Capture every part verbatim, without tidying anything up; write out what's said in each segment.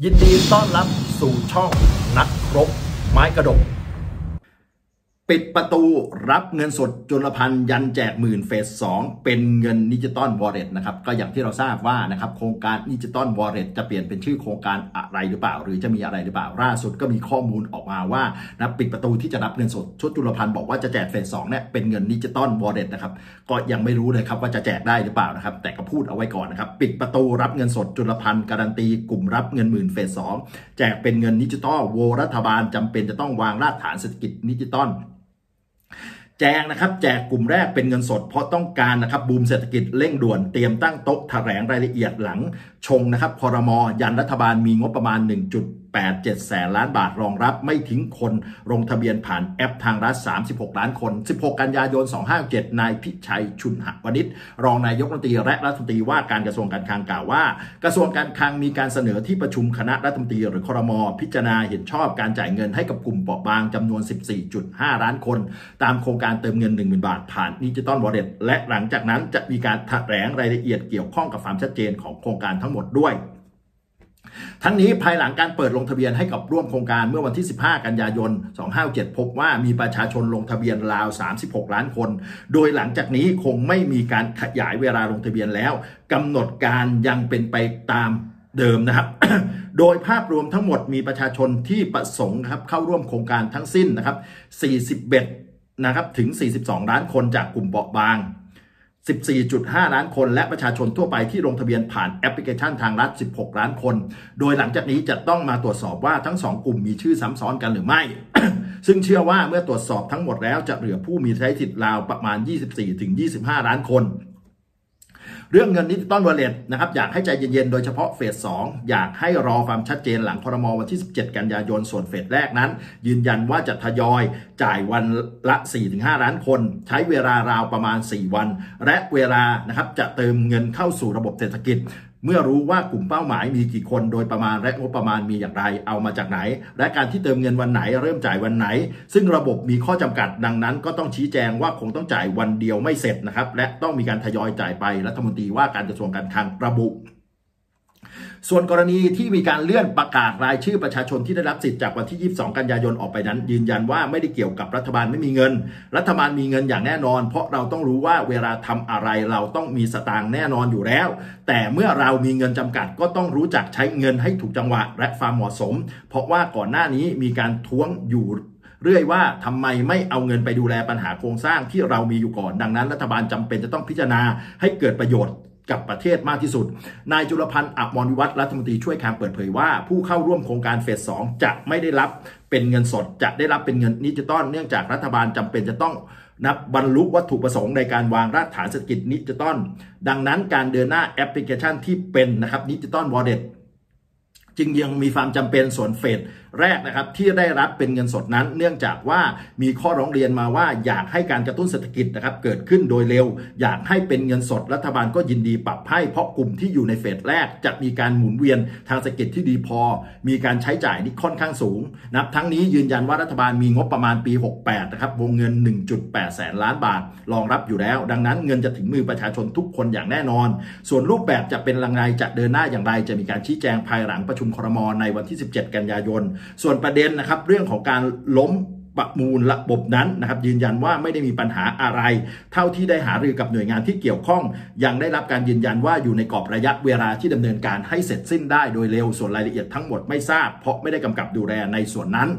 ยินดีต้อนรับสู่ช่องนักรบไม้กระดกปิดประตูรับเงินสดจุลภัณฑ์ยันแจกหมื่นเฟสสองเป็นเงินดิจิตอลวอลเล็ตนะครับก็อย่างที่เราทราบว่านะครับโครงการดิจิตอลวอลเล็ตจะเปลี่ยนเป็นชื่อโครงการอะไรหรือเปล่าหรือจะมีอะไรหรือเปล่าล่าสุดก็มีข้อมูลออกมาว่านะปิดประตูที่จะรับเงินสดชุดจุลภัณฑ์บอกว่าจะแจกเฟสสองเนี่ยเป็นเงินดิจิตอลวอลเล็ตนะครับก็ยังไม่รู้เลยครับว่าจะแจกได้หรือเปล่านะครับแต่ก็พูดเอาไว้ก่อนนะครับปิดประตูรับเงินสดจุลภัณฑ์การันตีกลุ่มรับเงินหมื่นเฟสสองแจกเป็นเงินดิจิตอลโวรัฐบาลจำเป็นจะต้องวางรากฐานเศรษฐกิจดิจิตอลแจกนะครับแจกกลุ่มแรกเป็นเงินสดเพราะต้องการนะครับบูมเศรษฐกิจเร่งด่วนเตรียมตั้งโต๊ะแถลงรายละเอียดหลังชงนะครับครม.ยันรัฐบาลมีงบประมาณ หนึ่งจุดแปดเจ็ด แสนล้านบาทรองรับไม่ทิ้งคนลงทะเบียนผ่านแอปทางรัฐสามสิบหกล้านคนสิบหกกันยายนสองพันห้าร้อยหกสิบเจ็ดนายพิชัยชุนหวณิชรองนายกรัฐมนตรีและรัฐมนตรีว่าการกระทรวงการคลังกล่าวว่ากระทรวงการคลังมีการเสนอที่ประชุมคณะรัฐมนตรีหรือครม.พิจารณาเห็นชอบการจ่ายเงินให้กับกลุ่มเปราะบางจำนวน สิบสี่จุดห้าล้านคนตามโครงการเติมเงิน หนึ่งหมื่น บาทผ่านดิจิตอลวอลเล็ตและหลังจากนั้นจะมีการแถลงรายละเอียดเกี่ยวข้องกับความชัดเจนของโครงการทั้งหมดด้วยทั้งนี้ภายหลังการเปิดลงทะเบียนให้กับร่วมโครงการเมื่อวันที่สิบห้ากันยายนสองพันห้าร้อยหกสิบเจ็ดพบว่ามีประชาชนลงทะเบียนราวสามสิบหกล้านคนโดยหลังจากนี้คงไม่มีการขยายเวลาลงทะเบียนแล้วกำหนดการยังเป็นไปตามเดิมนะครับ โดยภาพรวมทั้งหมดมีประชาชนที่ประสงค์ครับเข้าร่วมโครงการทั้งสิ้นนะครับสี่สิบเอ็ดนะครับถึงสี่สิบสองล้านคนจากกลุ่มเปราะบางสิบสี่จุดห้า ล้านคนและประชาชนทั่วไปที่ลงทะเบียนผ่านแอปพลิเคชันทางรัฐสิบหกล้านคนโดยหลังจากนี้จะต้องมาตรวจสอบว่าทั้งสองกลุ่มมีชื่อซ้ำซ้อนกันหรือไม่ ซึ่งเชื่อว่าเมื่อตรวจสอบทั้งหมดแล้วจะเหลือผู้มีใช้สิทธิ์ราวประมาณ ยี่สิบสี่ถึงยี่สิบห้า ล้านคนเรื่องเงินดิจิตอลวอลเล็ตนะครับอยากให้ใจเย็นๆโดยเฉพาะเฟสสองอยากให้รอความชัดเจนหลังครม.วันที่สิบเจ็ดกันยายนส่วนเฟสแรกนั้นยืนยันว่าจะทยอยจ่ายวันละ สี่ถึงห้า ล้านคนใช้เวลาราวประมาณสี่วันและเวลานะครับจะเติมเงินเข้าสู่ระบบเศรษฐกิจเมื่อรู้ว่ากลุ่มเป้าหมายมีกี่คนโดยประมาณและงบประมาณมีอย่างไรเอามาจากไหนและการที่เติมเงินวันไหนเริ่มจ่ายวันไหนซึ่งระบบมีข้อจำกัดดังนั้นก็ต้องชี้แจงว่าคงต้องจ่ายวันเดียวไม่เสร็จนะครับและต้องมีการทยอยจ่ายไปรัฐมนตรีว่าการกระทรวงการคลังระบุส่วนกรณีที่มีการเลื่อนประกาศรายชื่อประชาชนที่ได้รับสิทธิ์จากวันที่ยี่สิบสองกันยายนออกไปนั้นยืนยันว่าไม่ได้เกี่ยวกับรัฐบาลไม่มีเงินรัฐบาลมีเงินอย่างแน่นอนเพราะเราต้องรู้ว่าเวลาทำอะไรเราต้องมีสตางค์แน่นอนอยู่แล้วแต่เมื่อเรามีเงินจำกัดก็ต้องรู้จักใช้เงินให้ถูกจังหวะและความเหมาะสมเพราะว่าก่อนหน้านี้มีการท้วงอยู่เรื่อยว่าทำไมไม่เอาเงินไปดูแลปัญหาโครงสร้างที่เรามีอยู่ก่อนดังนั้นรัฐบาลจำเป็นจะต้องพิจารณาให้เกิดประโยชน์กับประเทศมากที่สุดนายจุลพันธ์อมรวิวัฒน์รัฐมนตรีช่วยคลังเปิดเผยว่าผู้เข้าร่วมโครงการเฟสสองจะไม่ได้รับเป็นเงินสดจะได้รับเป็นเงินดิจิตอลเนื่องจากรัฐบาลจำเป็นจะต้องนับบรรลุวัตถุประสงค์ในการวางรากฐานเศรษฐกิจดิจิตอลดังนั้นการเดินหน้าแอปพลิเคชันที่เป็นนะครับดิจิตอลวอลเล็ตจึงยังมีความจำเป็นส่วนเฟสแรกนะครับที่ได้รับเป็นเงินสดนั้นเนื่องจากว่ามีข้อร้องเรียนมาว่าอยากให้การกระตุ้นเศรษฐกิจนะครับเกิดขึ้นโดยเร็วอยากให้เป็นเงินสดรัฐบาลก็ยินดีปรับให้เพราะกลุ่มที่อยู่ในเฟสแรกจะมีการหมุนเวียนทางเศรษฐกิจที่ดีพอมีการใช้จ่ายที่ค่อนข้างสูงนับทั้งนี้ยืนยันว่ารัฐบาลมีงบประมาณปีหกสิบแปดนะครับวงเงิน หนึ่งจุดแปด แสนล้านบาทรองรับอยู่แล้วดังนั้นเงินจะถึงมือประชาชนทุกคนอย่างแน่นอนส่วนรูปแบบจะเป็นยังไงจะเดินหน้าอย่างไรจะมีการชี้แจงภายหลังประชุมครม.ในวันที่สิบเจ็ดกันยายนส่วนประเด็นนะครับเรื่องของการล้มประมูลระบบนั้นนะครับยืนยันว่าไม่ได้มีปัญหาอะไรเท่าที่ได้หารือกับหน่วยงานที่เกี่ยวข้องยังได้รับการยืนยันว่าอยู่ในกรอบระยะเวลาที่ดำเนินการให้เสร็จสิ้นได้โดยเร็วส่วนรายละเอียดทั้งหมดไม่ทราบเพราะไม่ได้กำกับดูแลในส่วนนั้น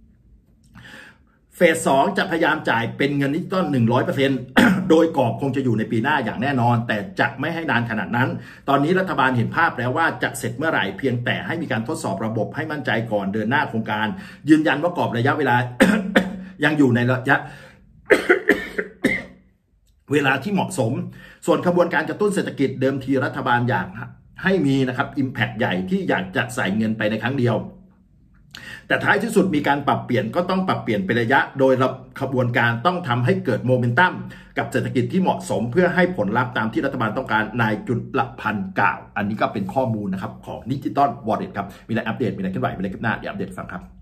เฟสสองจะพยายามจ่ายเป็นเงินดิจิตอล หนึ่งร้อยเปอร์เซ็นต์ โดยกรอบคงจะอยู่ในปีหน้าอย่างแน่นอนแต่จะไม่ให้นานขนาดนั้นตอนนี้รัฐบาลเห็นภาพแล้วว่าจะเสร็จเมื่อไหร่เพียงแต่ให้มีการทดสอบระบบให้มั่นใจก่อนเดินหน้าโครงการยืนยันว่ากรอบระยะเวลา ยังอยู่ในระยะ เวลาที่เหมาะสมส่วนขบวนการกระตุ้นเศรษฐกิจเดิมทีรัฐบาลอยากให้มีนะครับ impact ใหญ่ที่อยากจะใส่เงินไปในครั้งเดียวแต่ท้ายที่สุดมีการปรับเปลี่ยนก็ต้องปรับเปลี่ยนเป็นระยะโดยขบวนการต้องทำให้เกิดโมเมนตัมกับเศรษฐกิจที่เหมาะสมเพื่อให้ผลลัพธ์ตามที่รัฐบาลต้องการนายจุลพันธ์กล่าวอันนี้ก็เป็นข้อมูลนะครับของดิจิตอลวอลเล็ตครับมีอะไรอัปเดตมีอะไรขึ้นไหวมีอะไรขึ้นหน้าเดี๋ยวอัปเดตฟังครับ